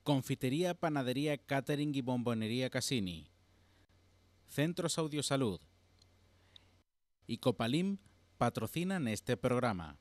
Confitería, Panadería, Catering y Bombonería Cassini, Centros Audiosalud y Copalim patrocinan este programa.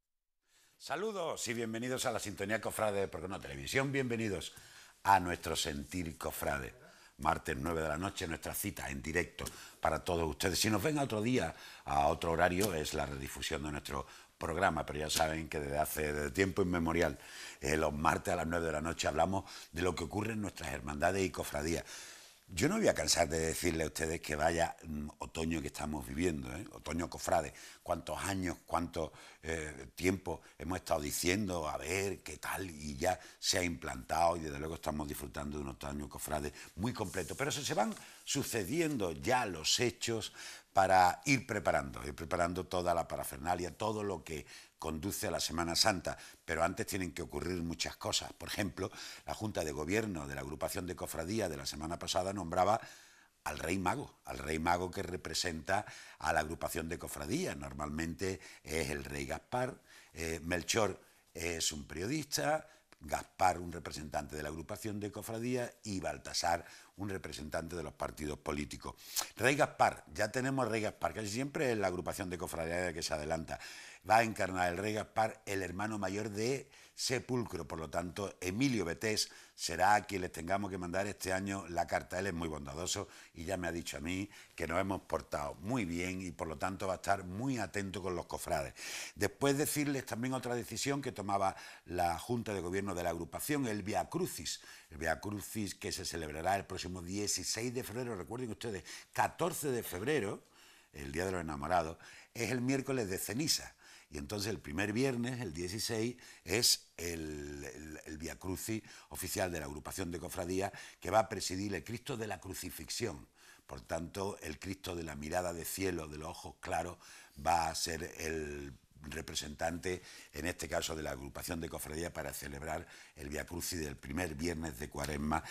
Saludos y bienvenidos a la sintonía Cofrade de Programa Televisión. Bienvenidos a nuestro Sentir Cofrade. Martes 9 de la noche, nuestra cita en directo para todos ustedes. Si nos ven a otro día, a otro horario, es la redifusión de nuestro programa, pero ya saben que desde tiempo inmemorial, los martes a las 9 de la noche hablamos de lo que ocurre en nuestras hermandades y cofradías. Yo no voy a cansar de decirle a ustedes que vaya otoño que estamos viviendo, otoño cofrade. Cuántos años, cuánto tiempo hemos estado diciendo, a ver qué tal, y ya se ha implantado y desde luego estamos disfrutando de un otoño cofrade muy completo. Pero se van sucediendo ya los hechos para ir preparando toda la parafernalia, todo lo que conduce a la Semana Santa, pero antes tienen que ocurrir muchas cosas. Por ejemplo, la Junta de Gobierno de la agrupación de cofradías de la semana pasada nombraba al Rey Mago que representa a la agrupación de cofradías. Normalmente es el Rey Gaspar, Melchor es un periodista, Gaspar un representante de la agrupación de cofradías y Baltasar un representante de los partidos políticos. Rey Gaspar, ya tenemos Rey Gaspar, casi siempre es la agrupación de cofradías que se adelanta. Va a encarnar el Rey Gaspar, el hermano mayor de Sepulcro, por lo tanto Emilio Betés será a quien les tengamos que mandar este año la carta. Él es muy bondadoso y ya me ha dicho a mí que nos hemos portado muy bien y por lo tanto va a estar muy atento con los cofrades. Después decirles también otra decisión que tomaba la Junta de Gobierno de la agrupación, el Via Crucis que se celebrará el próximo 16 de febrero, recuerden ustedes, 14 de febrero, el Día de los Enamorados, es el miércoles de ceniza. Y entonces el primer viernes, el 16, es el Via Crucis oficial de la agrupación de cofradías que va a presidir el Cristo de la Crucifixión. Por tanto, el Cristo de la mirada de cielo, de los ojos claros, va a ser el representante, en este caso de la agrupación de cofradías, para celebrar el Via Crucis del primer viernes de Cuaresma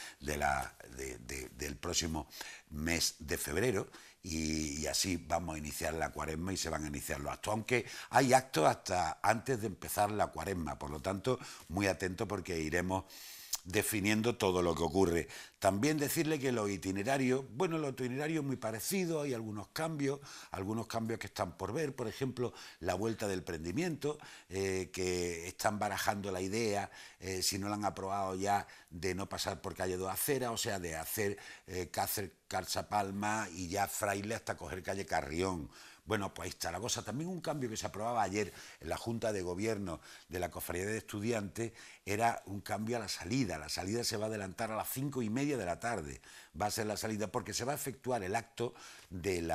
del próximo mes de febrero. Y así vamos a iniciar la Cuaresma y se van a iniciar los actos, aunque hay actos hasta antes de empezar la Cuaresma, por lo tanto muy atento porque iremos definiendo todo lo que ocurre. También decirle que los itinerarios muy parecidos, hay algunos cambios que están por ver, por ejemplo, la vuelta del prendimiento, que están barajando la idea, si no la han aprobado ya, de no pasar por calle 2 Aceras, o sea, de hacer Cáceres, Calzapalma y ya Fraile hasta coger calle Carrión. Bueno, pues ahí está la cosa. También un cambio que se aprobaba ayer en la Junta de Gobierno de la Cofradía de Estudiantes era un cambio a la salida. La salida se va a adelantar a las 5:30 de la tarde. Va a ser la salida porque se va a efectuar el acto del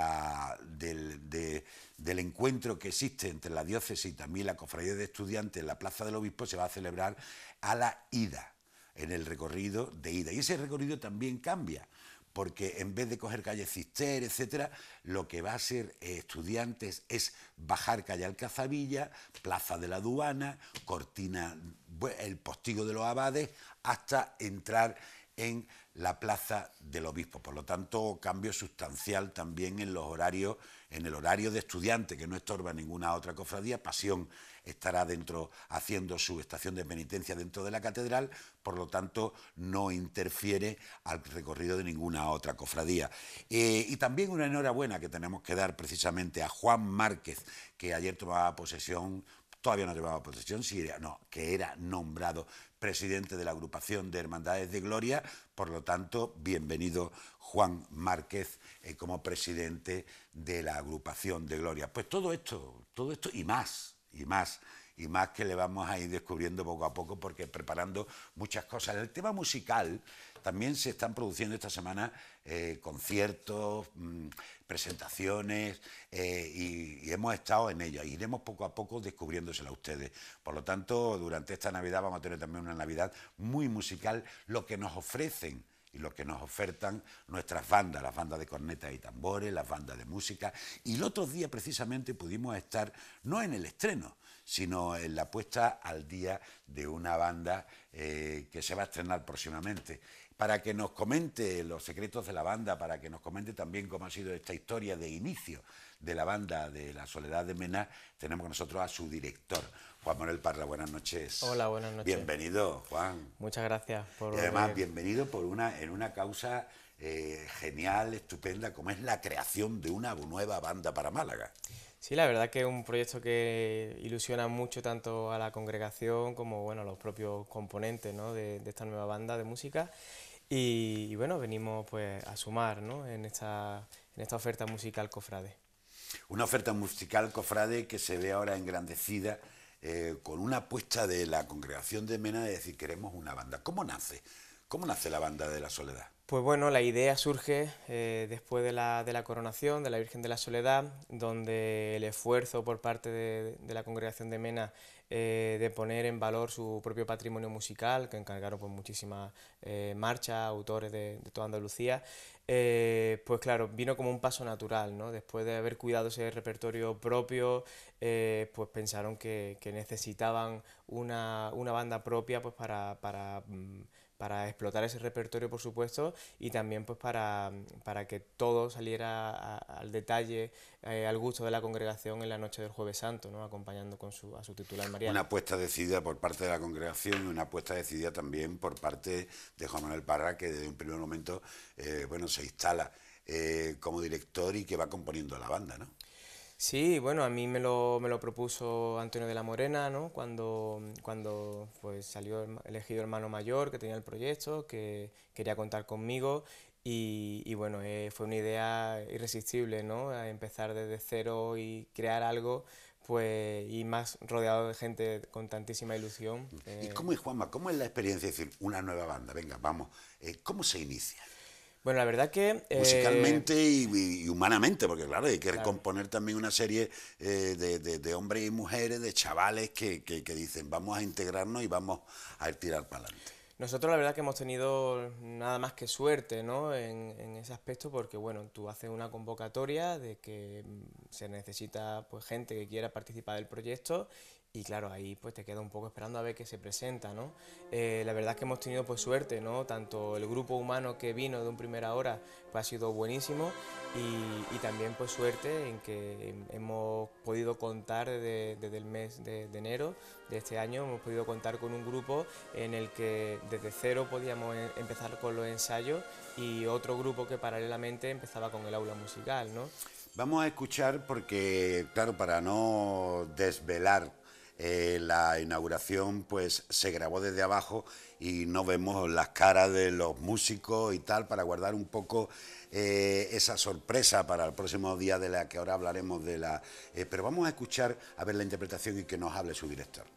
encuentro que existe entre la diócesis y también la Cofradía de Estudiantes en la Plaza del Obispo. Se va a celebrar a la ida, en el recorrido de ida. Y ese recorrido también cambia, porque en vez de coger calle Cister, etcétera, lo que va a ser Estudiantes es bajar calle Alcazabilla, Plaza de la Aduana, Cortina, el Postigo de los Abades, hasta entrar en la Plaza del Obispo. Por lo tanto, cambio sustancial también en los horarios, en el horario de Estudiantes, que no estorba ninguna otra cofradía. Pasión estará dentro, haciendo su estación de penitencia dentro de la catedral, por lo tanto no interfiere al recorrido de ninguna otra cofradía. Y también una enhorabuena que tenemos que dar precisamente a Juan Márquez, que ayer tomaba posesión, todavía no llevaba posesión, que era nombrado presidente de la agrupación de Hermandades de Gloria. Por lo tanto, bienvenido Juan Márquez como presidente de la agrupación de Gloria. Pues todo esto y más que le vamos a ir descubriendo poco a poco, porque preparando muchas cosas. En el tema musical también se están produciendo esta semana conciertos, presentaciones, y hemos estado en ello. Iremos poco a poco descubriéndosela a ustedes. Por lo tanto, durante esta Navidad vamos a tener también una Navidad muy musical, lo que nos ofrecen y lo que nos ofertan nuestras bandas, las bandas de cornetas y tambores, las bandas de música. Y el otro día precisamente pudimos estar, no en el estreno, sino en la puesta al día de una banda que se va a estrenar próximamente. Para que nos comente los secretos de la banda, para que nos comente también cómo ha sido esta historia de inicio de la banda de la Soledad de Mena, tenemos con nosotros a su director. Juan Manuel Parra, buenas noches. Hola, buenas noches. Bienvenido, Juan. Muchas gracias por... Y además, bienvenido en una causa genial, estupenda, como es la creación de una nueva banda para Málaga. Sí, la verdad que es un proyecto que ilusiona mucho tanto a la congregación como bueno, a los propios componentes, ¿no? de esta nueva banda de música. Y bueno, venimos pues a sumar, ¿no? en esta oferta musical cofrade. Una oferta musical cofrade que se ve ahora engrandecida con una apuesta de la congregación de Mena de decir queremos una banda. ¿Cómo nace? ¿Cómo nace la banda de la Soledad? Pues bueno, la idea surge después de la coronación de la Virgen de la Soledad, donde el esfuerzo por parte de la congregación de Mena de poner en valor su propio patrimonio musical, que encargaron pues, muchísimas marchas, autores de toda Andalucía, pues claro, vino como un paso natural, ¿no? Después de haber cuidado ese repertorio propio, pues pensaron que necesitaban una banda propia pues para explotar ese repertorio, por supuesto, y también pues para que todo saliera al detalle, al gusto de la congregación en la noche del Jueves Santo, ¿no? Acompañando a su titular Mariano. Una apuesta decidida por parte de la congregación y una apuesta decidida también por parte de Juan Manuel Parra, que desde un primer momento se instala como director y que va componiendo la banda, ¿no? Sí, bueno, a mí me lo propuso Antonio de la Morena, ¿no? Cuando pues, salió elegido hermano mayor, que tenía el proyecto, que quería contar conmigo y bueno, fue una idea irresistible, ¿no? A empezar desde cero y crear algo, pues, y más rodeado de gente con tantísima ilusión. ¿Y cómo es, Juanma? ¿Cómo es la experiencia de decir una nueva banda? Venga, vamos. ¿Cómo se inicia? Bueno, la verdad que... musicalmente y humanamente, porque claro, hay que recomponer también una serie de hombres y mujeres, de chavales que dicen vamos a integrarnos y vamos a tirar para adelante. Nosotros la verdad que hemos tenido nada más que suerte, ¿no? en ese aspecto porque bueno, tú haces una convocatoria de que se necesita pues gente que quiera participar del proyecto y claro, ahí pues te queda un poco esperando a ver qué se presenta, ¿no? La verdad es que hemos tenido pues suerte, ¿no? Tanto el grupo humano que vino de un primera hora pues ha sido buenísimo y también pues suerte en que hemos podido contar desde el mes de enero de este año, hemos podido contar con un grupo en el que desde cero podíamos empezar con los ensayos y otro grupo que paralelamente empezaba con el aula musical, ¿no? Vamos a escuchar porque, claro, para no desvelar la inauguración, pues se grabó desde abajo y no vemos las caras de los músicos y tal, para guardar un poco esa sorpresa para el próximo día de la que ahora hablaremos de la... pero vamos a escuchar a ver la interpretación y que nos hable su director.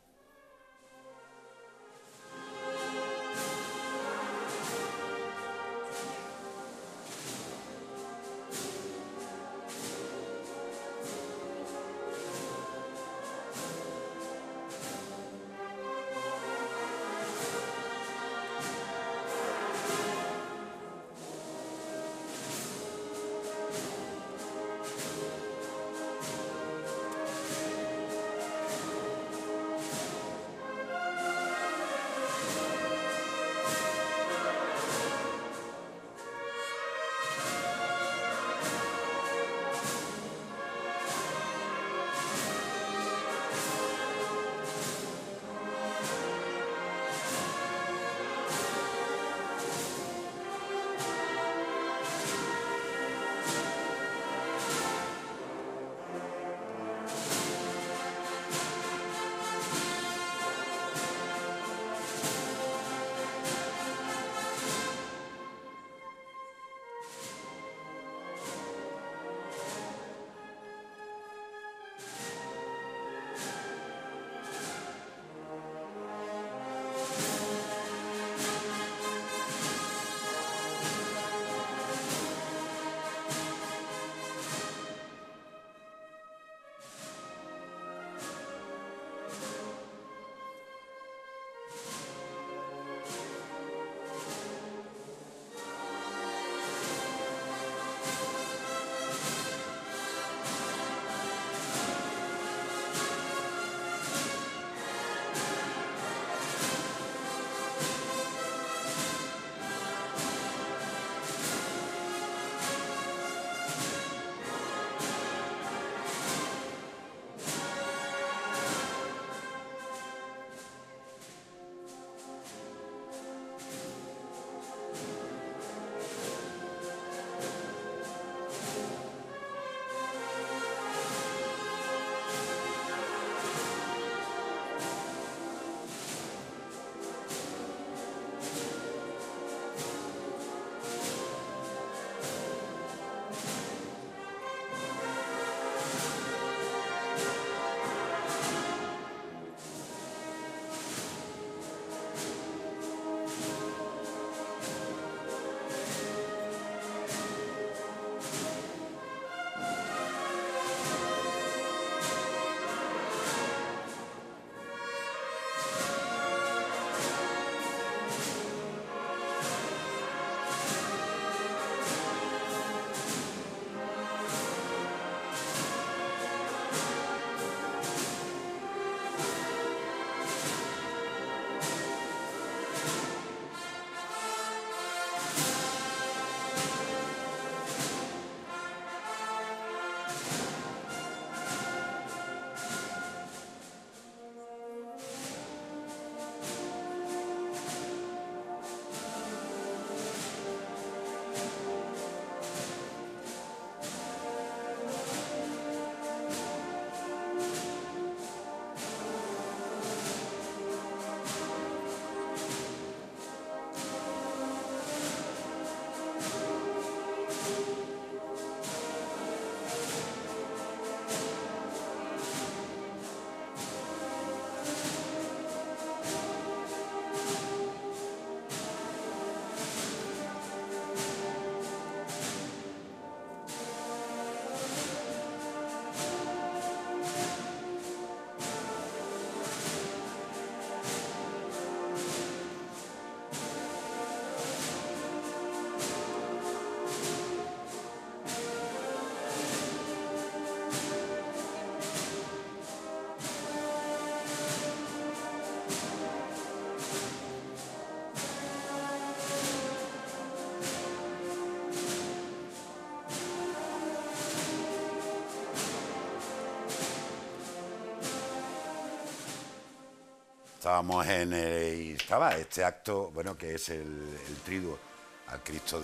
estábamos y estaba este acto, bueno, que es el triduo al Cristo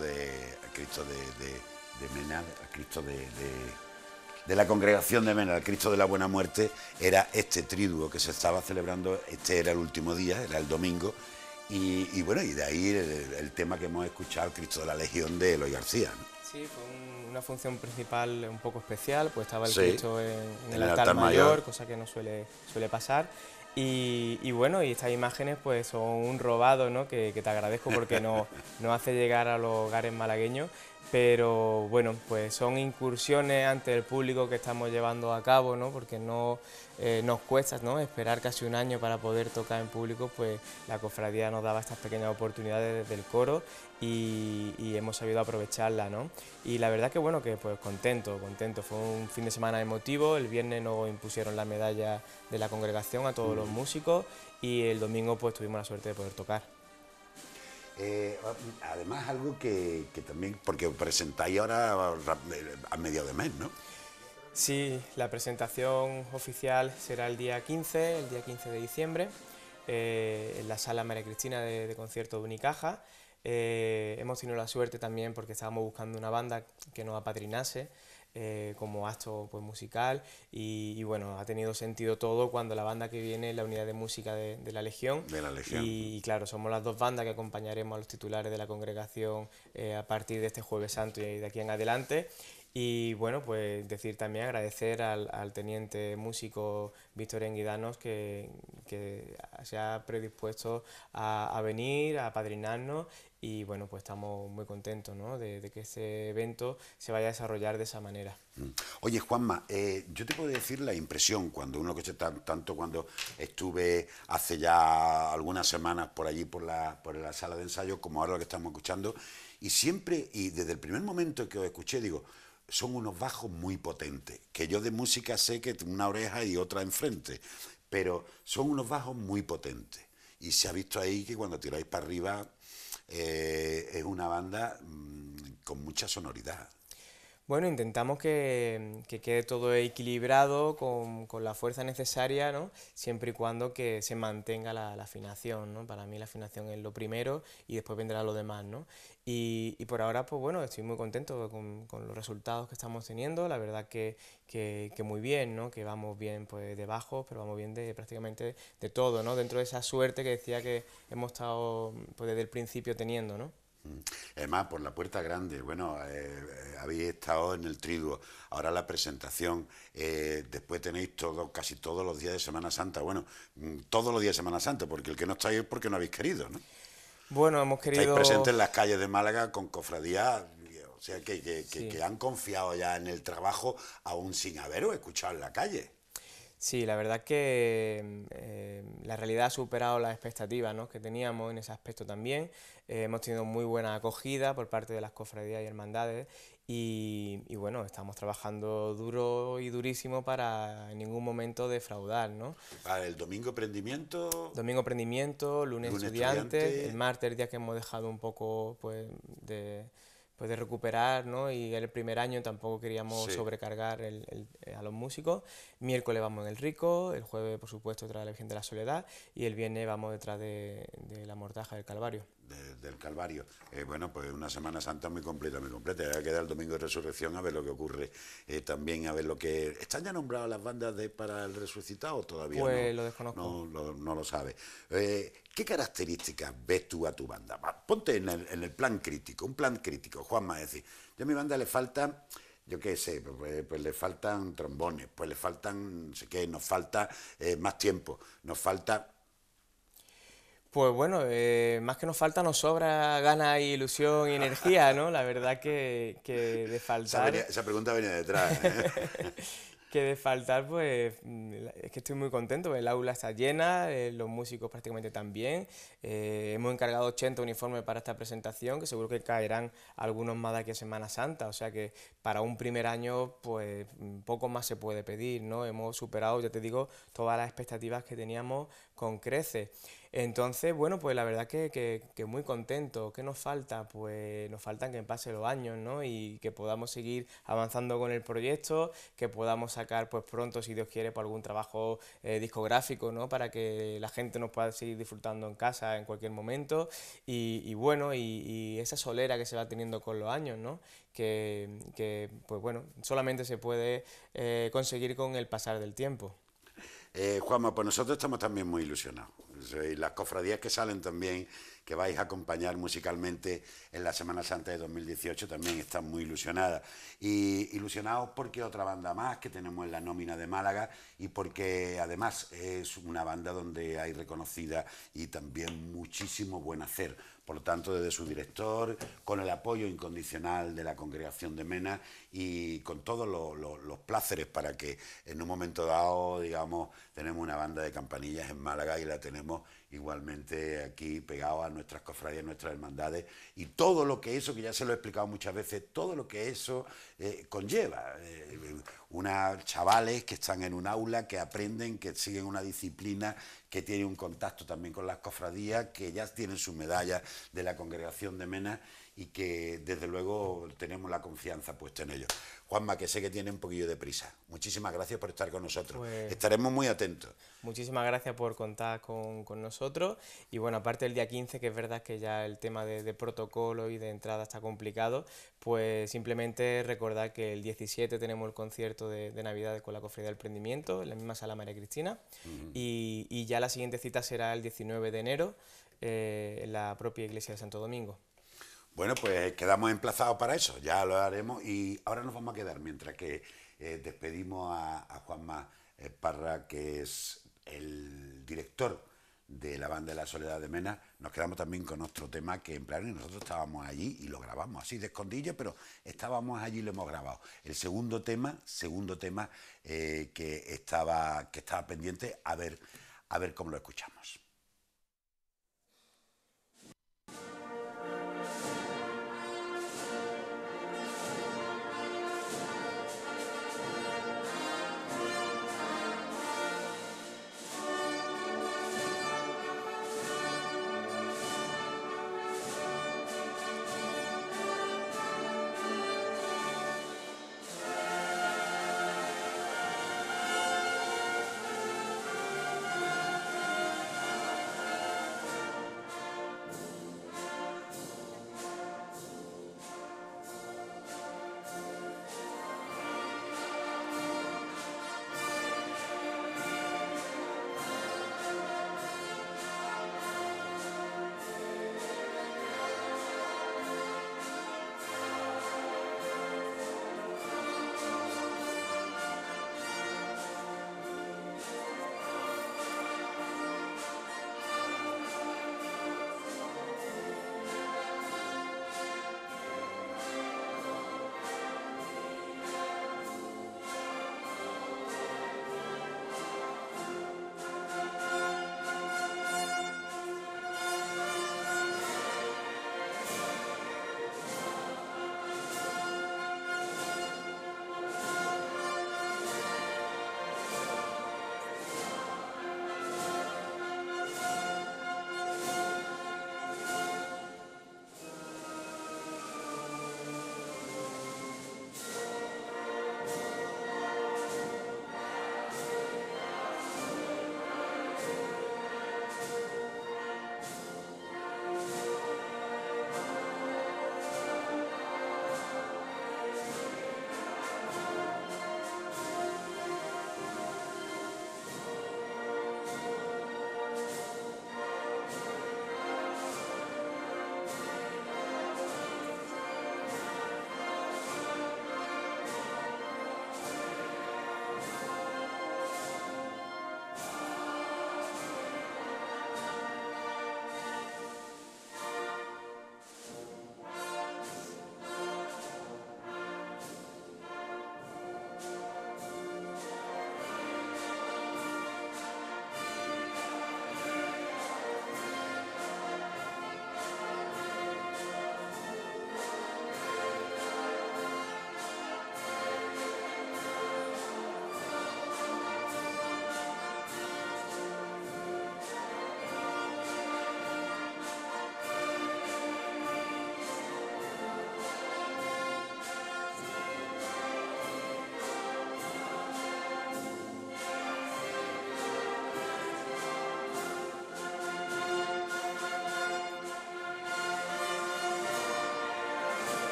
de Mena, al Cristo de la congregación de Mena, al Cristo de la Buena Muerte, era este triduo que se estaba celebrando. Este era el último día, era el domingo, y bueno, y de ahí el tema que hemos escuchado, el Cristo de la Legión de Eloy García, ¿no? Sí, fue una función principal un poco especial, pues estaba el Sí, Cristo en el altar mayor, cosa que no suele pasar. Y bueno, y estas imágenes pues son un robado, ¿no? Que te agradezco porque nos hace llegar a los hogares malagueños, pero bueno, pues son incursiones ante el público que estamos llevando a cabo, ¿no? Porque no nos cuesta, ¿no? Esperar casi un año para poder tocar en público, pues la cofradía nos daba estas pequeñas oportunidades desde el coro y hemos sabido aprovecharla, ¿no? Y la verdad que bueno, que pues contento, fue un fin de semana emotivo. El viernes nos impusieron la medalla de la congregación a todos los músicos y el domingo pues tuvimos la suerte de poder tocar. Además, algo que también, porque presentáis ahora a medio de mes, ¿no? Sí, la presentación oficial será el día 15 de diciembre, en la Sala María Cristina de concierto de Unicaja. Hemos tenido la suerte también porque estábamos buscando una banda que nos apadrinase como acto pues, musical y bueno, ha tenido sentido todo cuando la banda que viene es la unidad de música de la Legión. De la Legión. Y claro, somos las dos bandas que acompañaremos a los titulares de la congregación a partir de este Jueves Santo y de aquí en adelante. Y bueno, pues decir también, agradecer al teniente músico Víctor Enguidanos que se ha predispuesto a venir, a apadrinarnos y bueno, pues estamos muy contentos, ¿no? de que este evento se vaya a desarrollar de esa manera. Oye, Juanma, yo te puedo decir la impresión cuando uno que tanto cuando estuve hace ya algunas semanas por allí por la sala de ensayo como ahora lo que estamos escuchando, y siempre, y desde el primer momento que os escuché, digo, son unos bajos muy potentes, que yo de música sé que una oreja y otra enfrente, pero son unos bajos muy potentes. Y se ha visto ahí que cuando tiráis para arriba es una banda con mucha sonoridad. Bueno, intentamos que quede todo equilibrado con la fuerza necesaria, ¿no? Siempre y cuando que se mantenga la afinación, ¿no? Para mí la afinación es lo primero y después vendrá lo demás, ¿no? Y por ahora, pues bueno, estoy muy contento con los resultados que estamos teniendo. La verdad que muy bien, ¿no? Que vamos bien pues de bajos, pero vamos bien de prácticamente de todo, ¿no? Dentro de esa suerte que decía que hemos estado pues desde el principio teniendo, ¿no? Además, por la puerta grande, bueno, habéis estado en el triduo, ahora la presentación, después tenéis casi todos los días de Semana Santa, bueno, todos los días de Semana Santa, porque el que no estáis es porque no habéis querido, ¿no? Bueno, hemos querido... Estáis presentes en las calles de Málaga con cofradías, o sea, Sí. que han confiado ya en el trabajo aún sin haberos escuchado en la calle. Sí, la verdad que la realidad ha superado las expectativas, ¿no? que teníamos en ese aspecto también. Hemos tenido muy buena acogida por parte de las cofradías y hermandades y bueno, estamos trabajando duro y durísimo para en ningún momento defraudar, ¿no? Para el domingo prendimiento, Domingo prendimiento, lunes lunes estudiantes, estudiante. el martes el día que hemos dejado un poco pues de recuperar, ¿no? Y el primer año tampoco queríamos Sí. sobrecargar a los músicos. Miércoles vamos en el Rico, el jueves por supuesto detrás de la Virgen de la Soledad y el viernes vamos detrás de la Mortaja del Calvario. Del Calvario. Bueno, pues una Semana Santa muy completa, muy completa. Ya queda el domingo de Resurrección a ver lo que ocurre. También a ver lo que... ¿Están ya nombradas las bandas para el Resucitado o todavía Pues no? lo desconozco. No lo sabe. ¿Qué características ves tú a tu banda? Ponte en el plan crítico, un plan crítico, Juanma, es decir, yo a mi banda le falta... Yo qué sé, pues le faltan trombones, pues le faltan, no sé qué, nos falta más tiempo, nos falta... Pues bueno, más que nos falta, nos sobra ganas, ilusión y energía, ¿no? La verdad que de faltar... Esa pregunta venía detrás. Que de faltar, pues es que estoy muy contento. El aula está llena, los músicos prácticamente también. Hemos encargado 80 uniformes para esta presentación, que seguro que caerán algunos más de aquí a Semana Santa. O sea que para un primer año, pues poco más se puede pedir, ¿no? Hemos superado, ya te digo, todas las expectativas que teníamos con creces. Entonces, bueno, pues la verdad que muy contento. ¿Qué nos falta? Pues nos faltan que pasen los años, ¿no? Y que podamos seguir avanzando con el proyecto, que podamos sacar pues pronto, si Dios quiere, por algún trabajo discográfico, ¿no? Para que la gente nos pueda seguir disfrutando en casa en cualquier momento. Y bueno, y esa solera que se va teniendo con los años, ¿no? Pues bueno, solamente se puede conseguir con el pasar del tiempo. Juanma, pues nosotros estamos también muy ilusionados. Y las cofradías que salen también, que vais a acompañar musicalmente en la Semana Santa de 2018, también están muy ilusionadas. Y ilusionados porque otra banda más que tenemos en la nómina de Málaga y porque además es una banda donde hay reconocida y también muchísimo buen hacer. Por lo tanto, desde su director, con el apoyo incondicional de la Congregación de Mena y con todos los pláceres para que en un momento dado, digamos, tenemos una banda de campanillas en Málaga y la tenemos igualmente aquí pegados a nuestras cofradías, nuestras hermandades y todo lo que eso, que ya se lo he explicado muchas veces, todo lo que eso conlleva. Unas chavales que están en un aula, que aprenden, que siguen una disciplina, que tienen un contacto también con las cofradías, que ya tienen su medalla de la Congregación de Mena y que desde luego tenemos la confianza puesta en ellos. Juanma, que sé que tiene un poquillo de prisa. Muchísimas gracias por estar con nosotros. Pues estaremos muy atentos. muchísimas gracias por contar con nosotros. Y bueno, aparte del día 15, que es verdad que ya el tema de protocolo y de entrada está complicado, pues simplemente recordar que el 17 tenemos el concierto de Navidad con la Cofradía del Prendimiento, en la misma sala María Cristina. Y ya la siguiente cita será el 19 de enero en la propia iglesia de Santo Domingo. Bueno, pues quedamos emplazados para eso, ya lo haremos y ahora nos vamos a quedar mientras que despedimos a Juanma Parra, que es el director de la banda de la Soledad de Mena. Nos quedamos también con otro tema que en plan nosotros estábamos allí y lo grabamos así de escondilla, pero estábamos allí y lo hemos grabado. El segundo tema que estaba pendiente, a ver cómo lo escuchamos.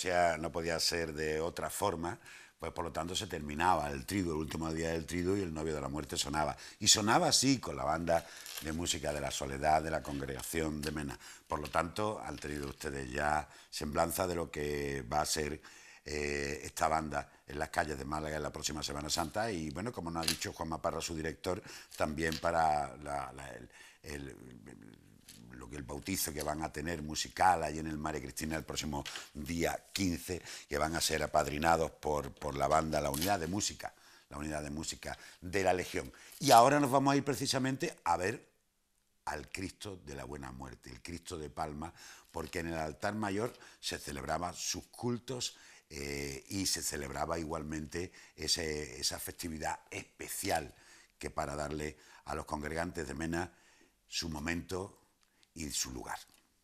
no podía ser de otra forma, pues por lo tanto se terminaba el triduo, el último día del triduo, y el Novio de la Muerte sonaba. Y sonaba así con la banda de música de la Soledad de la Congregación de Mena. Por lo tanto, han tenido ustedes ya semblanza de lo que va a ser esta banda en las calles de Málaga en la próxima Semana Santa. Y bueno, como nos ha dicho Juanma Parra, su director, también para el bautizo que van a tener musical ahí en el Mare Cristina el próximo día 15, que van a ser apadrinados por la banda, la unidad de música de la Legión. Y ahora nos vamos a ir precisamente a ver al Cristo de la Buena Muerte, el Cristo de Palma, porque en el altar mayor se celebraban sus cultos y se celebraba igualmente esa festividad especial que para darle a los congregantes de Mena su momento y su lugar.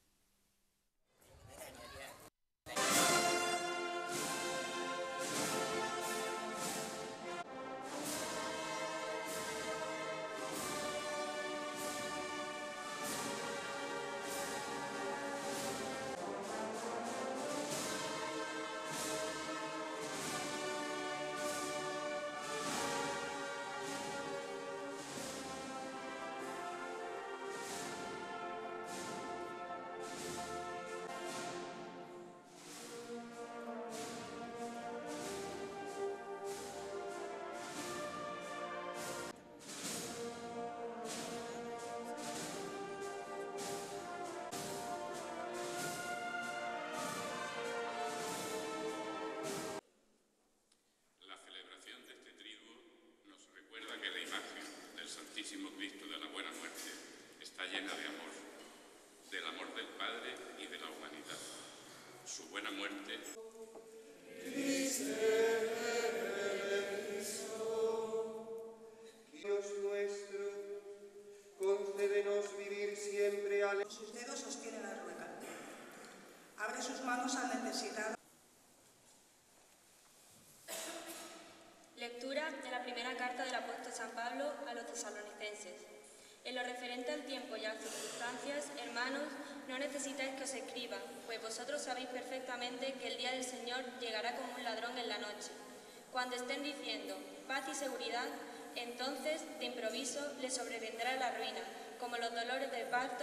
Cristo de la Buena Muerte está llena de amor, del amor del Padre y de la humanidad. Su buena muerte. Dios nuestro, concédenos vivir siempre al... Con sus dedos sostiene la rueda. Abre sus manos al necesitado. Lectura de la primera carta del apóstol San Pablo a los tesalonicenses. En lo referente al tiempo y a las circunstancias, hermanos, no necesitáis que os escriba, pues vosotros sabéis perfectamente que el día del Señor llegará como un ladrón en la noche. Cuando estén diciendo paz y seguridad, entonces de improviso les sobrevendrá la ruina, como los dolores del parto.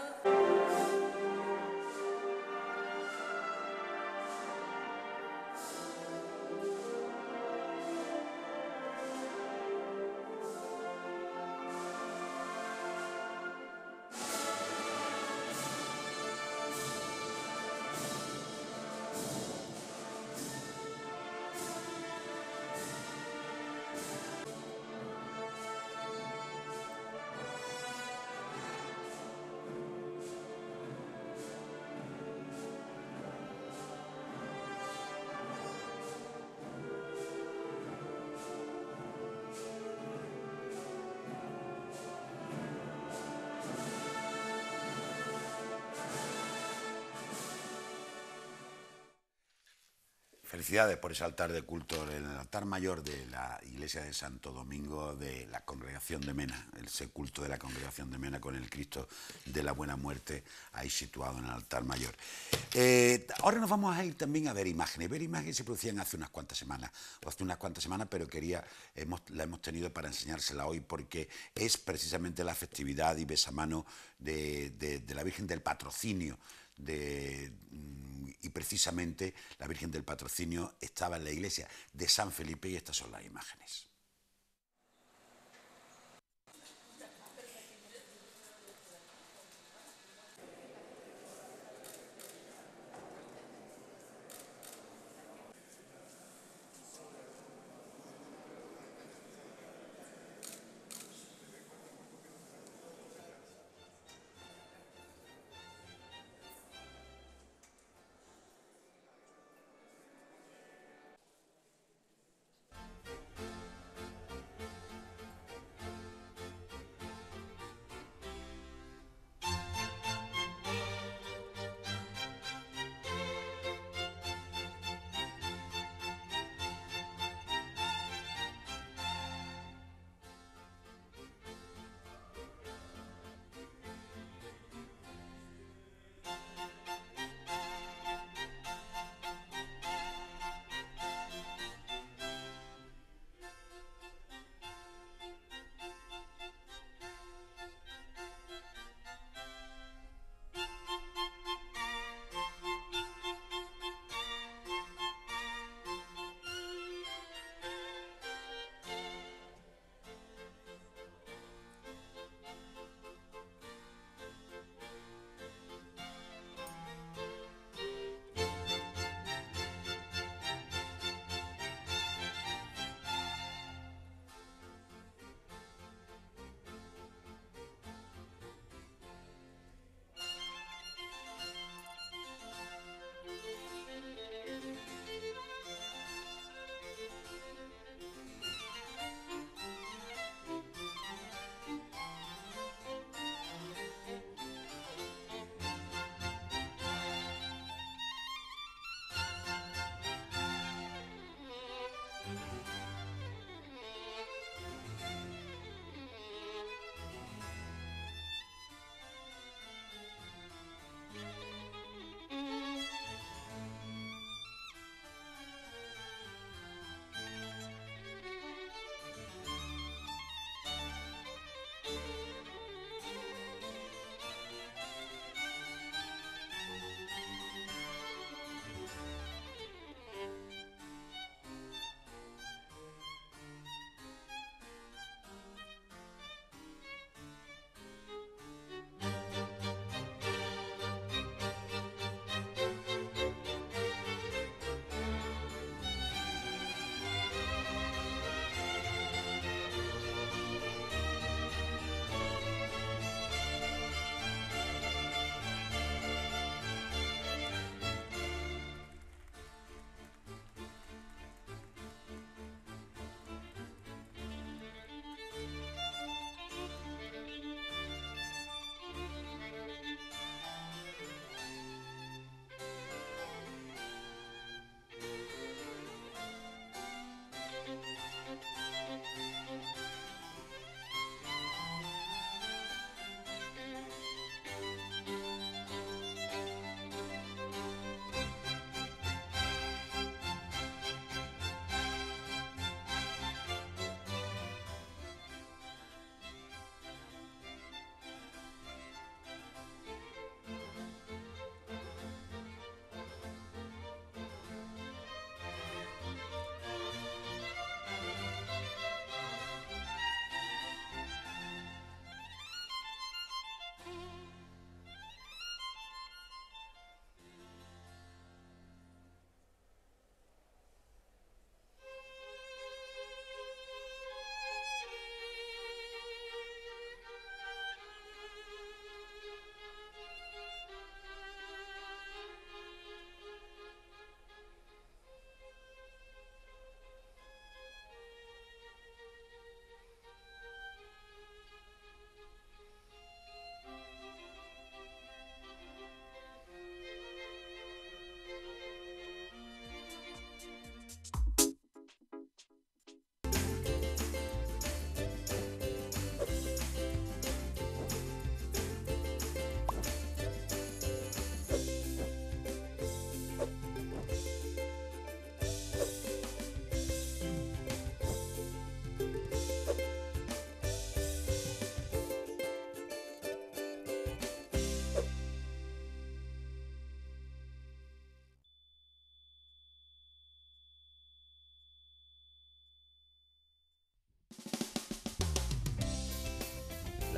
Felicidades por ese altar de culto, el altar mayor de la iglesia de Santo Domingo de la Congregación de Mena, ese culto de la Congregación de Mena con el Cristo de la Buena Muerte ahí situado en el altar mayor. Ahora nos vamos a ir también a ver imágenes. Ver imágenes se producían hace unas cuantas semanas, pero la hemos tenido para enseñársela hoy porque es precisamente la festividad y besamano de la Virgen del Patrocinio. Y precisamente la Virgen del Patrocinio estaba en la iglesia de San Felipe y estas son las imágenes.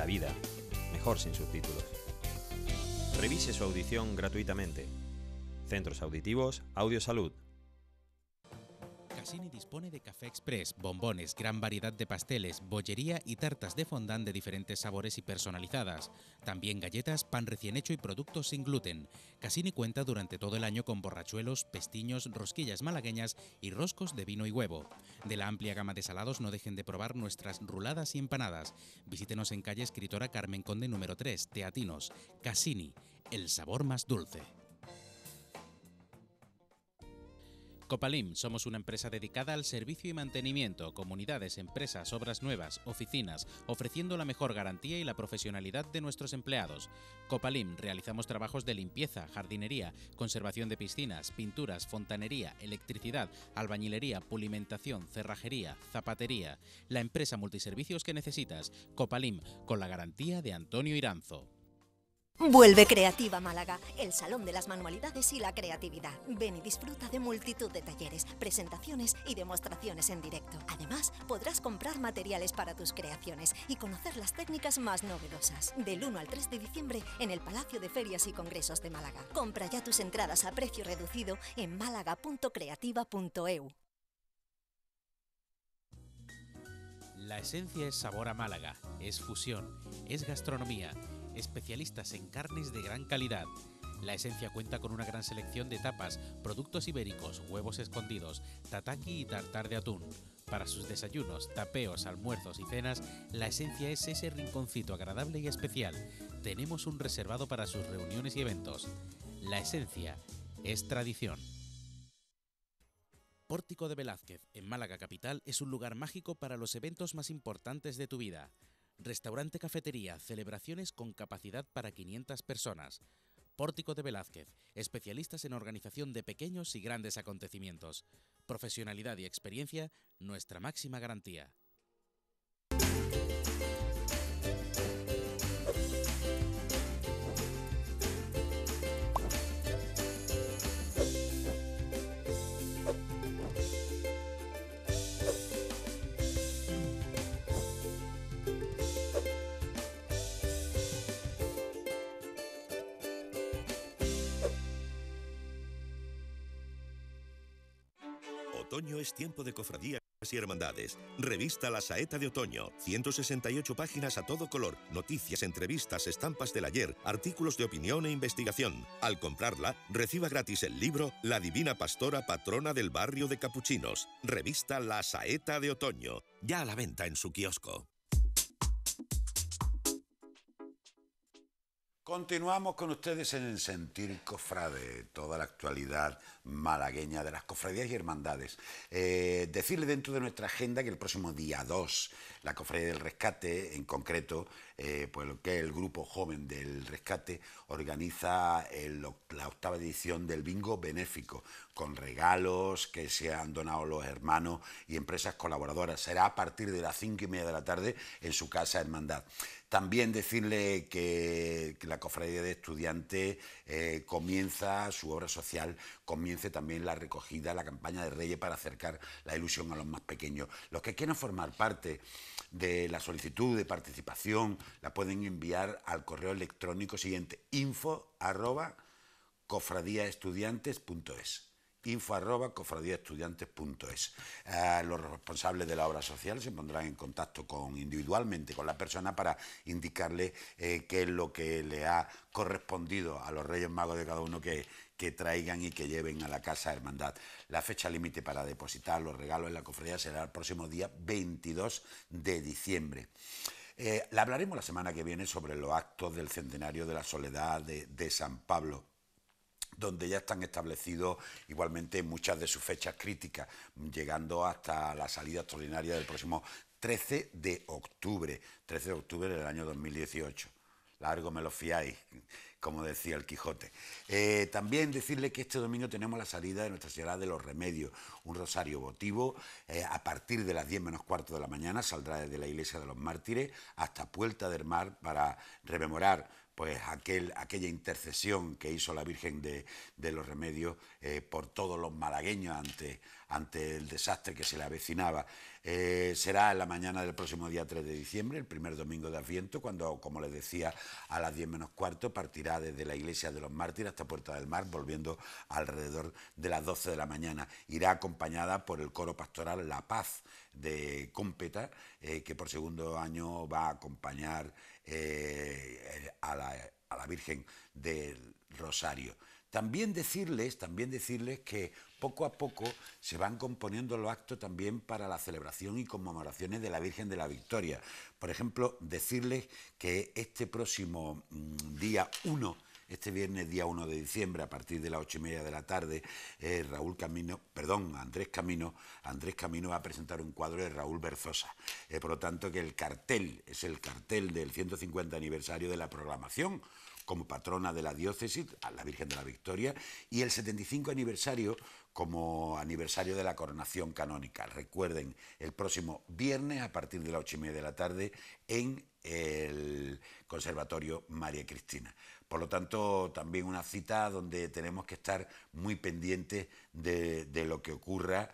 vida, mejor sin subtítulos. Revise su audición gratuitamente. Centros Auditivos Audiosalud. Cassini dispone de café express, bombones, gran variedad de pasteles, bollería y tartas de fondant de diferentes sabores y personalizadas. También galletas, pan recién hecho y productos sin gluten. Cassini cuenta durante todo el año con borrachuelos, pestiños, rosquillas malagueñas y roscos de vino y huevo. De la amplia gama de salados no dejen de probar nuestras ruladas y empanadas. Visítenos en calle Escritora Carmen Conde número 3, Teatinos. Cassini, el sabor más dulce. Copalim, somos una empresa dedicada al servicio y mantenimiento, comunidades, empresas, obras nuevas, oficinas, ofreciendo la mejor garantía y la profesionalidad de nuestros empleados. Copalim, realizamos trabajos de limpieza, jardinería, conservación de piscinas, pinturas, fontanería, electricidad, albañilería, pulimentación, cerrajería, zapatería. La empresa multiservicios que necesitas. Copalim, con la garantía de Antonio Iranzo. Vuelve Creativa Málaga, el salón de las manualidades y la creatividad. Ven y disfruta de multitud de talleres, presentaciones y demostraciones en directo. Además, podrás comprar materiales para tus creaciones y conocer las técnicas más novedosas. Del 1 al 3 de diciembre en el Palacio de Ferias y Congresos de Málaga. Compra ya tus entradas a precio reducido en málaga.creativa.eu. La esencia es sabor a Málaga, es fusión, es gastronomía. Especialistas en carnes de gran calidad. La Esencia cuenta con una gran selección de tapas, productos ibéricos, huevos escondidos, tataki y tartar de atún. Para sus desayunos, tapeos, almuerzos y cenas, La Esencia es ese rinconcito agradable y especial. Tenemos un reservado para sus reuniones y eventos. La Esencia es tradición. Pórtico de Velázquez, en Málaga capital, es un lugar mágico para los eventos más importantes de tu vida. Restaurante, cafetería, celebraciones con capacidad para 500 personas. Pórtico de Velázquez, especialistas en organización de pequeños y grandes acontecimientos. Profesionalidad y experiencia, nuestra máxima garantía. Otoño es tiempo de cofradías y hermandades. Revista La Saeta de Otoño. 168 páginas a todo color. Noticias, entrevistas, estampas del ayer, artículos de opinión e investigación. Al comprarla, reciba gratis el libro La Divina Pastora, patrona del barrio de Capuchinos. Revista La Saeta de Otoño. Ya a la venta en su kiosco. Continuamos con ustedes en el Sentir Cofrade, toda la actualidad malagueña de las cofradías y hermandades. Decirle dentro de nuestra agenda que el próximo día 2, la Cofradía del Rescate, en concreto, pues lo que es el Grupo Joven del Rescate, organiza la 8ª edición del Bingo Benéfico, con regalos que se han donado los hermanos y empresas colaboradoras. Será a partir de las 5:30 de la tarde en su casa hermandad. También decirle que la Cofradía de Estudiantes comienza su obra social, comience también la recogida, la campaña de Reyes para acercar la ilusión a los más pequeños. Los que quieran formar parte de la solicitud de participación la pueden enviar al correo electrónico siguiente: info@cofradiaestudiantes.es. info@cofradiaestudiantes.es. Los responsables de la obra social se pondrán en contacto individualmente con la persona para indicarle qué es lo que le ha correspondido a los Reyes Magos de cada uno que traigan y que lleven a la casa hermandad. La fecha límite para depositar los regalos en la cofradía será el próximo día 22 de diciembre. Le hablaremos la semana que viene sobre los actos del centenario de la Soledad de San Pablo, donde ya están establecidos igualmente muchas de sus fechas críticas, llegando hasta la salida extraordinaria del próximo 13 de octubre del año 2018. Largo me lo fiáis, como decía el Quijote. También decirle que este domingo tenemos la salida de Nuestra Señora de los Remedios, un rosario votivo. A partir de las 10 menos cuarto de la mañana saldrá desde la Iglesia de los Mártires hasta Puerta del Mar para rememorar pues aquella intercesión que hizo la Virgen de los Remedios por todos los malagueños ante el desastre que se le avecinaba. Será en la mañana del próximo día 3 de diciembre, el primer domingo de Adviento, cuando, como les decía, a las 10 menos cuarto partirá desde la iglesia de los Mártires hasta Puerta del Mar, volviendo alrededor de las 12 de la mañana. Irá acompañada por el coro pastoral La Paz de Cómpeta, que por segundo año va a acompañar a la Virgen del Rosario. También decirles que poco a poco se van componiendo los actos también para la celebración y conmemoraciones de la Virgen de la Victoria. Por ejemplo, decirles que este próximo día 1, este viernes día 1 de diciembre, a partir de las 8:30 de la tarde, Andrés Camino va a presentar un cuadro de Raúl Berzosa. Por lo tanto, que el cartel es el cartel del 150 aniversario de la programación como patrona de la diócesis, a la Virgen de la Victoria, y el 75 aniversario como aniversario de la coronación canónica. Recuerden, el próximo viernes a partir de las 8:30 de la tarde en el Conservatorio María Cristina. Por lo tanto, también una cita donde tenemos que estar muy pendientes de lo que ocurra.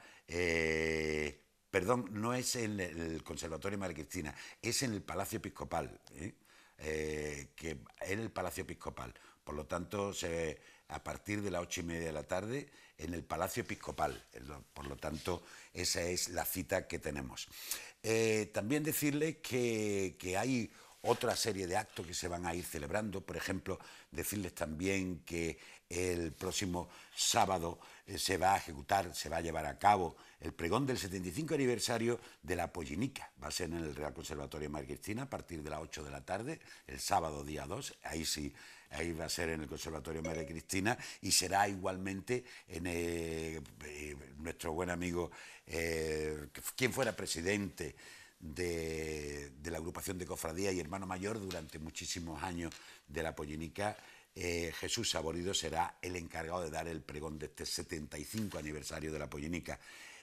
No es en el Conservatorio María Cristina, es en el Palacio Episcopal, que en el Palacio Episcopal. Por lo tanto, a partir de las 8:30 de la tarde en el Palacio Episcopal. Por lo tanto, esa es la cita que tenemos. También decirles que hay otra serie de actos que se van a ir celebrando. Por ejemplo, decirles también que el próximo sábado se va a llevar a cabo el pregón del 75 aniversario de la Pollinica. Va a ser en el Real Conservatorio María Cristina a partir de las 8 de la tarde, el sábado día 2. Ahí va a ser en el Conservatorio María Cristina, y será igualmente en nuestro buen amigo, quien fuera presidente de la agrupación de cofradía y hermano mayor durante muchísimos años de la Pollinica, Jesús Saborido será el encargado de dar el pregón de este 75 aniversario de la Pollinica.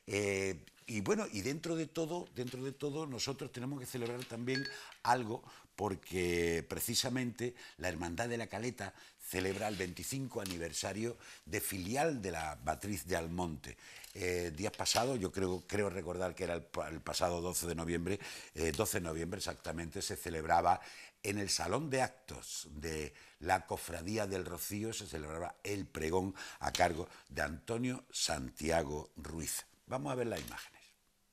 Y dentro de todo nosotros tenemos que celebrar también algo, porque precisamente la Hermandad de la Caleta celebra el 25 aniversario de filial de la Matriz de Almonte. Días pasados, yo creo recordar que era el pasado 12 de noviembre exactamente, se celebraba en el Salón de Actos de la Cofradía del Rocío, se celebraba el pregón a cargo de Antonio Santiago Ruiz. Vamos a ver las imágenes.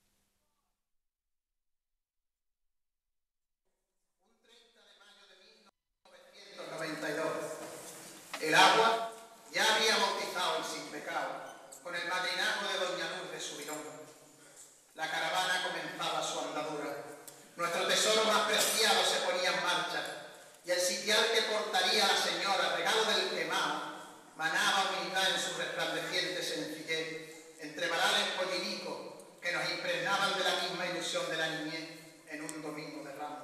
Un 30 de mayo de 1992, el agua ya había bautizado el sin pecado con el madrinaje de Doña Lourdes Subirón. La caravana comenzaba su andadura. Nuestro tesoro más preciado se ponía en marcha, y el sitial que portaría la señora, regalo del quemado, manaba humildad en su resplandeciente sencillez, entre varales pollinicos que nos impregnaban de la misma ilusión de la niñez en un domingo de Ramos.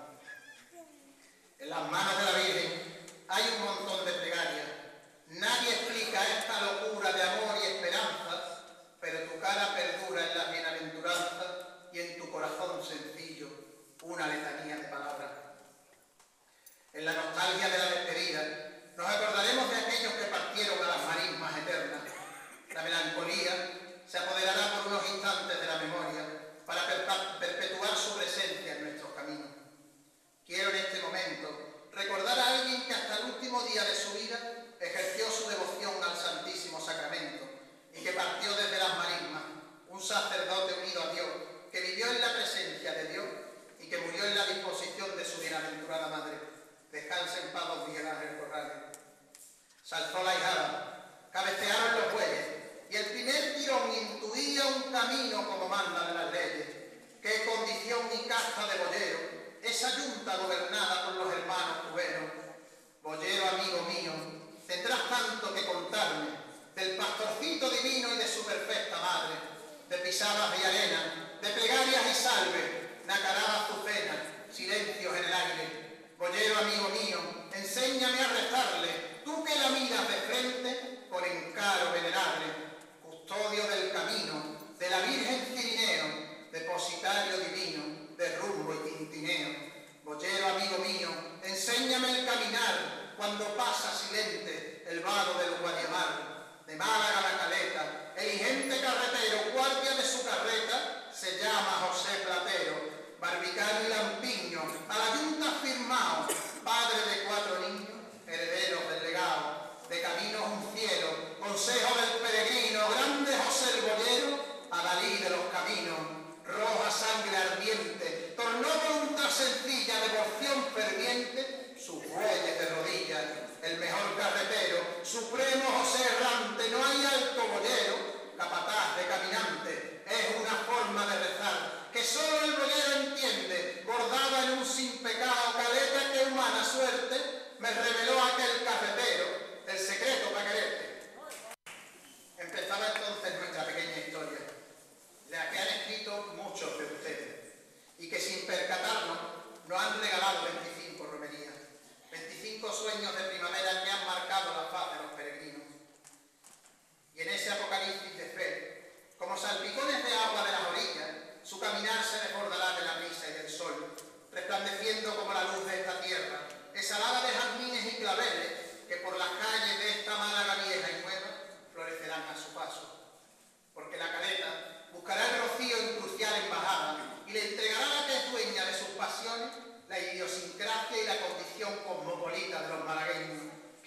En las manos de la Virgen hay un montón de plegarias. Nadie explica esta locura de amor y esperanza, pero tu cara perdura en la bienaventuranza y en tu corazón sencillo una letanía de palabras. En la nostalgia de la despedida nos acordaremos de aquellos que partieron a las marismas eternas. La melancolía se apoderará por unos instantes de la memoria para perpetuar su presencia en nuestros caminos. Quiero en este momento recordar a alguien que hasta el último día de su vida ejerció su devoción al Santísimo Sacramento y que partió desde las marismas, un sacerdote unido a Dios, que vivió en la presencia de Dios y que murió en la disposición de su bienaventurada madre. Descanse en paz, don Miguel Ángel Corrales. Saltó la hijada, cabecearon los bueyes, y el primer tirón intuía un camino como mandan las leyes. Qué condición y casta de boyero, esa yunta gobernada por los hermanos cuberos. Boyero amigo mío, tendrás tanto que contarme del pastorcito divino y de su perfecta madre, de pisadas y arena, de plegarias y salve, nacarada azucena, silencios en el aire. Boyero amigo mío, enséñame a rezarle, tú que la miras de frente con encaro venerable, custodio del camino, de la Virgen Cirineo, depositario divino, de rumbo y tintineo. Boyero amigo mío, enséñame el caminar cuando pasa silente el vado del Guadiamar, de Málaga a la Caleta, el ingente carretero, guardia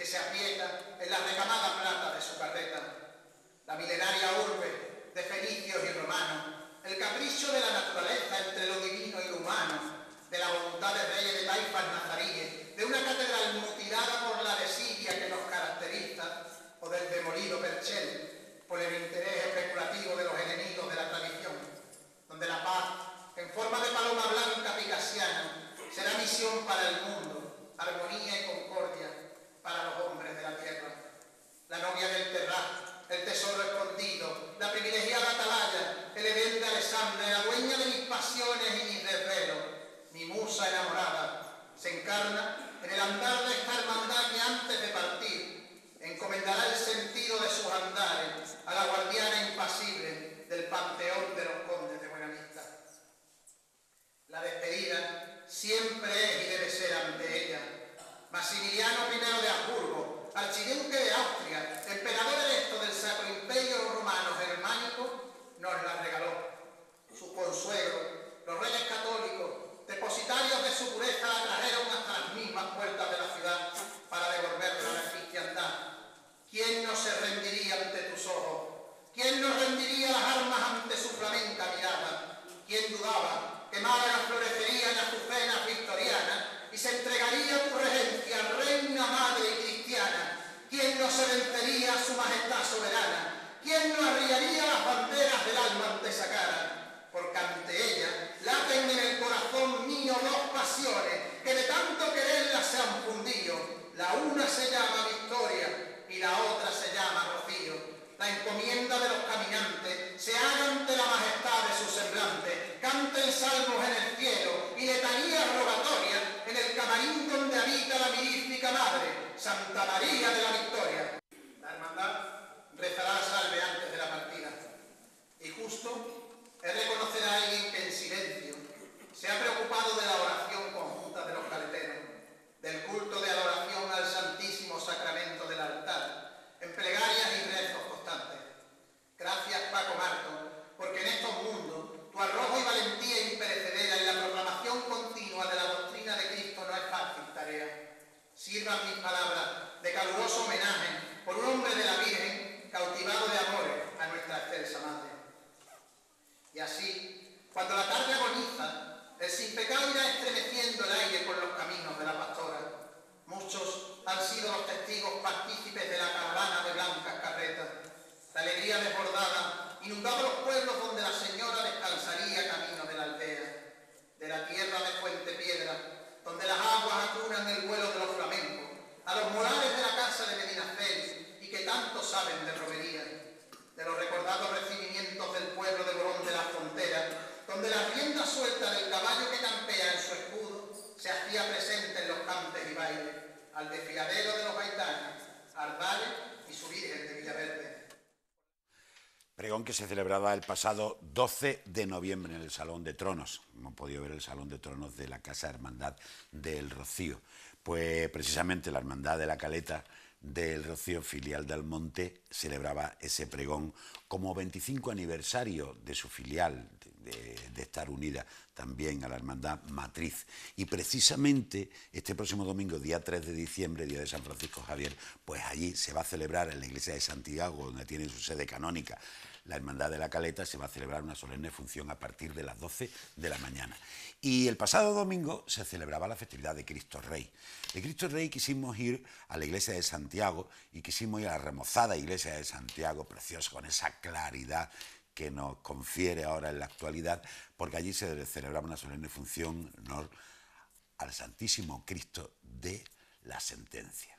se aprieta en la recamada plata de su carreta. La milenaria urbe de fenicios y romanos, el capricho de la naturaleza entre lo divino y lo humano, de la voluntad de reyes de taifas nazaríes, de una catedral mutilada por la desidia que nos caracteriza, o del demolido Perchel, por el interés especulativo de los enemigos de la tradición, donde la paz, en forma de paloma blanca picasiana, será misión para el mundo, armonía y concordia para los hombres de la tierra. La novia del Terrat, el tesoro escondido, la privilegiada atalaya, el Edén de Alessandra, la dueña de mis pasiones y mis desvelos, mi musa enamorada, se encarna en el andar de esta hermandad que antes de partir encomendará el sentido de sus andares a la guardiana impasible del panteón de los condes de Buenavista. La despedida siempre es y debe ser ante ella. Maximiliano I de Habsburgo, archiduque de Austria, emperador electo del Sacro Imperio Romano Germánico, nos la regaló. Sus consuegros, los reyes católicos, depositarios de su pureza, la trajeron hasta las mismas puertas de la ciudad para devolverla a la cristiandad. ¿Quién no se rendiría ante tus ojos? ¿Quién no rendiría las armas ante su flamenca mirada? ¿Quién dudaba que Málaga florecería en azucenas victorianas y se entregaría a tu regencia, reina, madre y cristiana? ¿Quién no se vencería a su majestad soberana? ¿Quién no arriaría las banderas del alma ante esa cara? Porque ante ella laten en el corazón mío dos pasiones que de tanto quererlas se han fundido. La una se llama victoria y la otra se llama rocío. La encomienda de los caminantes se haga ante la majestad de su semblante, canten salmos en el cielo y letanías rogatorias en el camarín donde habita la mirífica Madre, Santa María de la Victoria. La hermandad rezará la salve antes de la partida. Y justo es reconocer a alguien que en silencio se ha preocupado de la oración conjunta de los caleteros, del culto de adoración al Santísimo Sacramento del altar, en plegarias y rezos constantes. Gracias, Paco Marto, porque en estos mundos tu arrojo y valentía imperecedera en la proclamación continua de la doctrina de Cristo no es fácil tarea. Sirvan mis palabras de caluroso homenaje por un hombre de la Virgen cautivado de amores a nuestra excelsa Madre. Y así, cuando la tarde agoniza, el sin pecado irá estremeciendo el aire por los caminos de la pastora. Muchos han sido los testigos partícipes de la caravana de blancas carretas. La alegría desbordada inundaba los pueblos donde la señora descansaría camino de la aldea, de la tierra de Fuente Piedra, donde las aguas acunan el vuelo de los flamencos, a los molares de la casa de Medinaceli y que tanto saben de romería, de los recordados recibimientos del pueblo de Morón de la Frontera, donde la rienda suelta del caballo que campea en su escudo se hacía presente en los cantes y bailes, al desfiladero de los gaitanes, Ardales y su Virgen de Villaverde. Pregón que se celebraba el pasado 12 de noviembre en el Salón de Tronos. Hemos podido ver el Salón de Tronos de la Casa Hermandad del Rocío. Pues precisamente la Hermandad de la Caleta del Rocío, filial del Monte, celebraba ese pregón como 25 aniversario de su filial, de estar unida también a la Hermandad Matriz. Y precisamente este próximo domingo, día 3 de diciembre, día de San Francisco Javier, pues allí se va a celebrar en la iglesia de Santiago, donde tiene su sede canónica la Hermandad de la Caleta, se va a celebrar una solemne función a partir de las 12 de la mañana. Y el pasado domingo se celebraba la festividad de Cristo Rey. De Cristo Rey quisimos ir a la iglesia de Santiago y quisimos ir a la remozada iglesia de Santiago, preciosa, con esa claridad que nos confiere ahora en la actualidad, porque allí se celebraba una solemne función en honor al Santísimo Cristo de la Sentencia.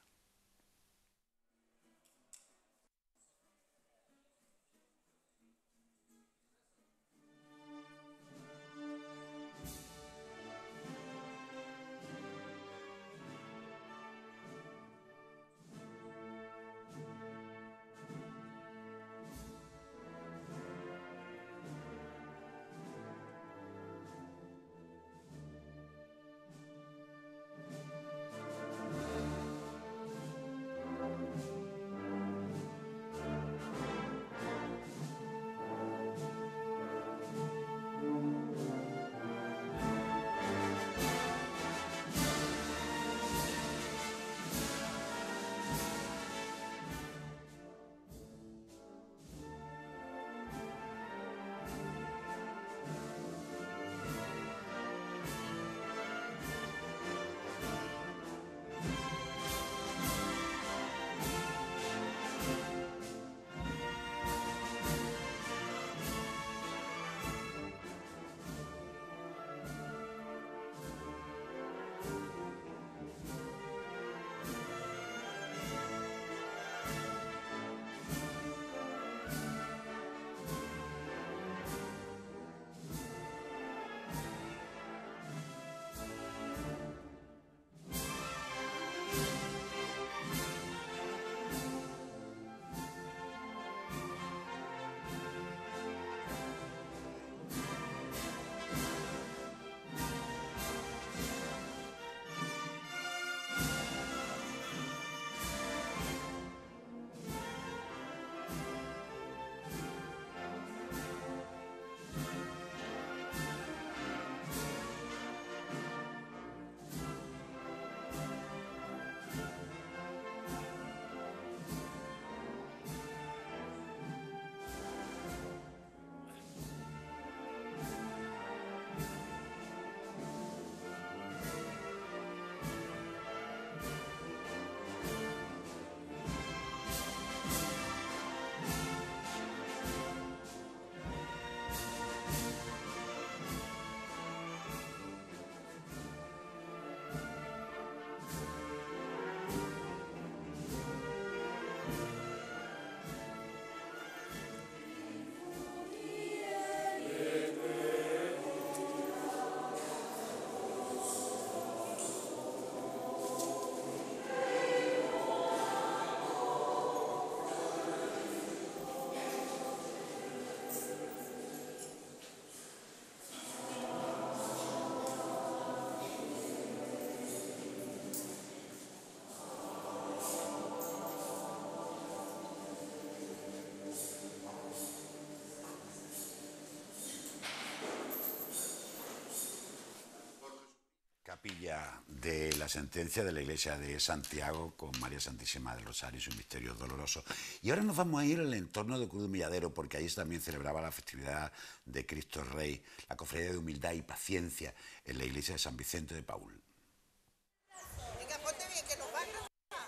ya de la sentencia de la Iglesia de Santiago con María Santísima del Rosario y sus misterios dolorosos. Y ahora nos vamos a ir al entorno de Cruz de Humilladero, porque ahí también celebraba la festividad de Cristo Rey, la cofradía de humildad y paciencia en la iglesia de San Vicente de Paúl. Venga, ponte bien que nos van a...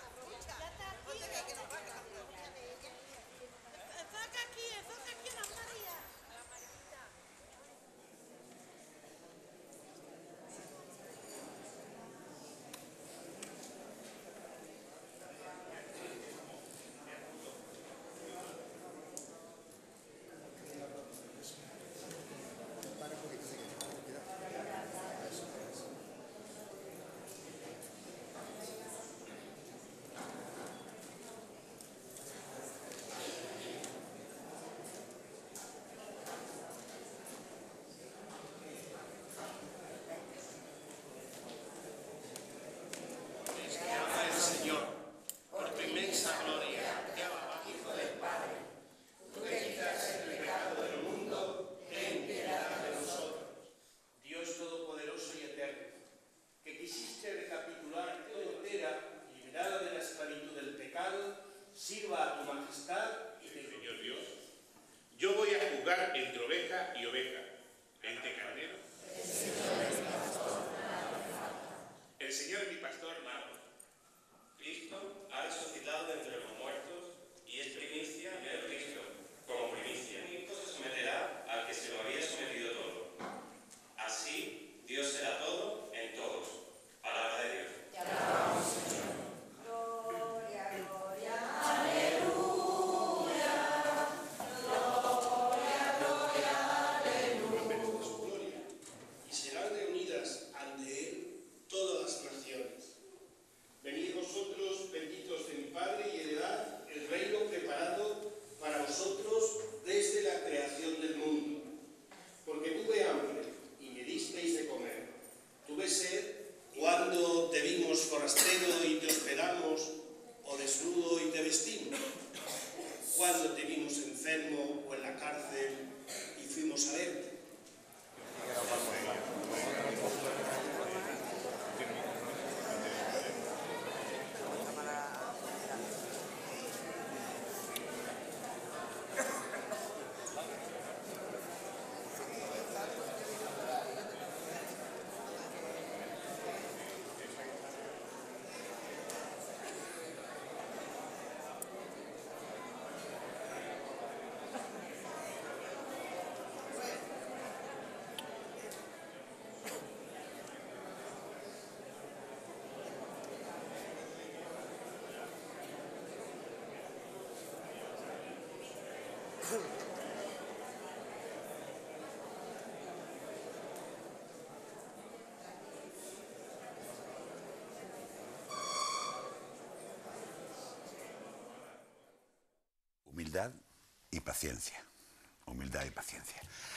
Humildad y paciencia. Humildad y paciencia.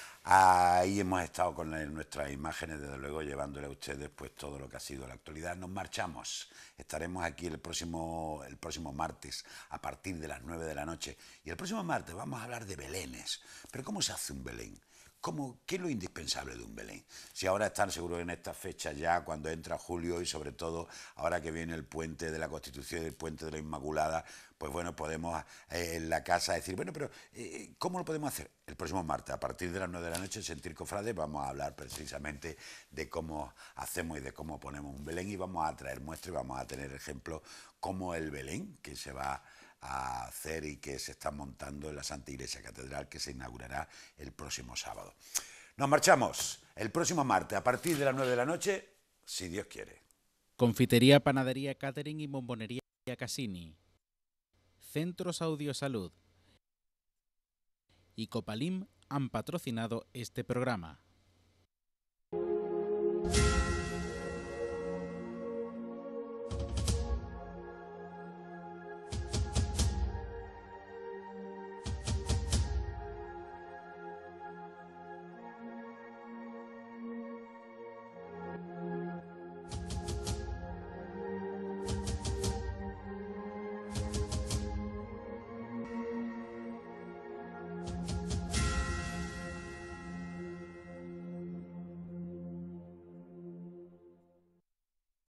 Ahí hemos estado con nuestras imágenes, desde luego, llevándole a ustedes pues todo lo que ha sido la actualidad. Nos marchamos. Estaremos aquí el próximo martes a partir de las 9 de la noche. Y el próximo martes vamos a hablar de belenes. Pero ¿cómo se hace un belén? ¿Qué es lo indispensable de un belén? Si ahora están seguros en esta fecha ya, cuando entra julio y sobre todo ahora que viene el puente de la Constitución y el puente de la Inmaculada, pues bueno, podemos en la casa decir, bueno, pero ¿cómo lo podemos hacer? El próximo martes, a partir de las 9 de la noche, en Sentir Cofrade, vamos a hablar precisamente de cómo hacemos y de cómo ponemos un belén, y vamos a traer muestras y vamos a tener ejemplos como el belén que se va a hacer y que se está montando en la Santa Iglesia Catedral, que se inaugurará el próximo sábado. Nos marchamos el próximo martes a partir de las 9 de la noche, si Dios quiere. Confitería, panadería, catering y bombonería Casini. Centros Audiosalud y Copalim han patrocinado este programa.